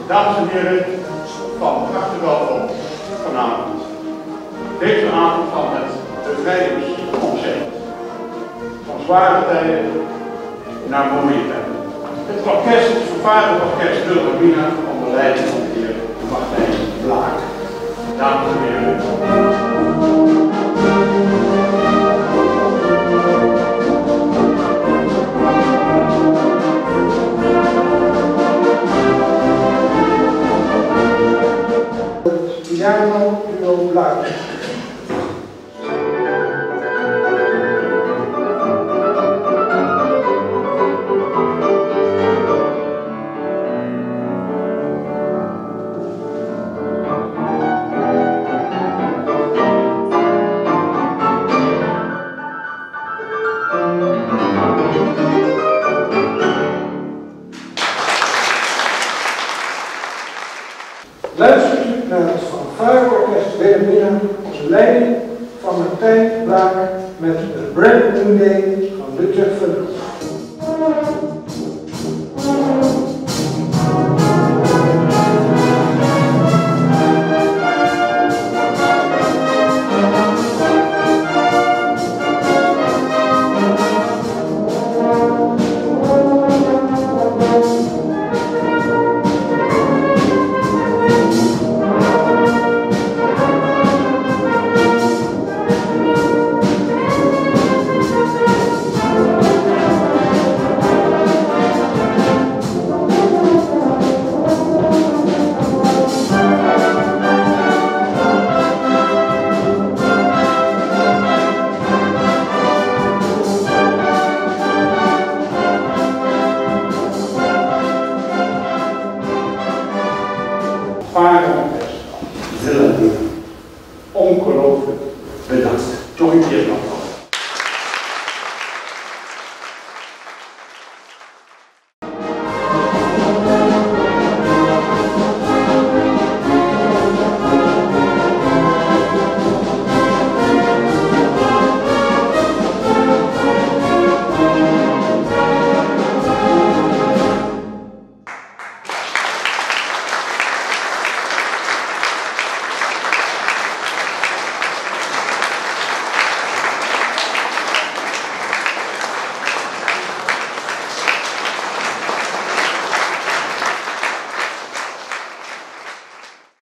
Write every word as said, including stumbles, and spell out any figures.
Dames en heren, van harte welkom vanavond. Deze avond van het bevrijdingsconcert. Van zware tijden naar mooie tijden. Het orkest, het vervaardigd orkest Wilhelmina, onder leiding van de heer Martijn Blaak. Dames en heren. Piano duo Blaak. Luistert u naar het fanfareorkest Wilhelmina onder leiding van Martijn Blaak met The Brand New Day van Luther Phillips.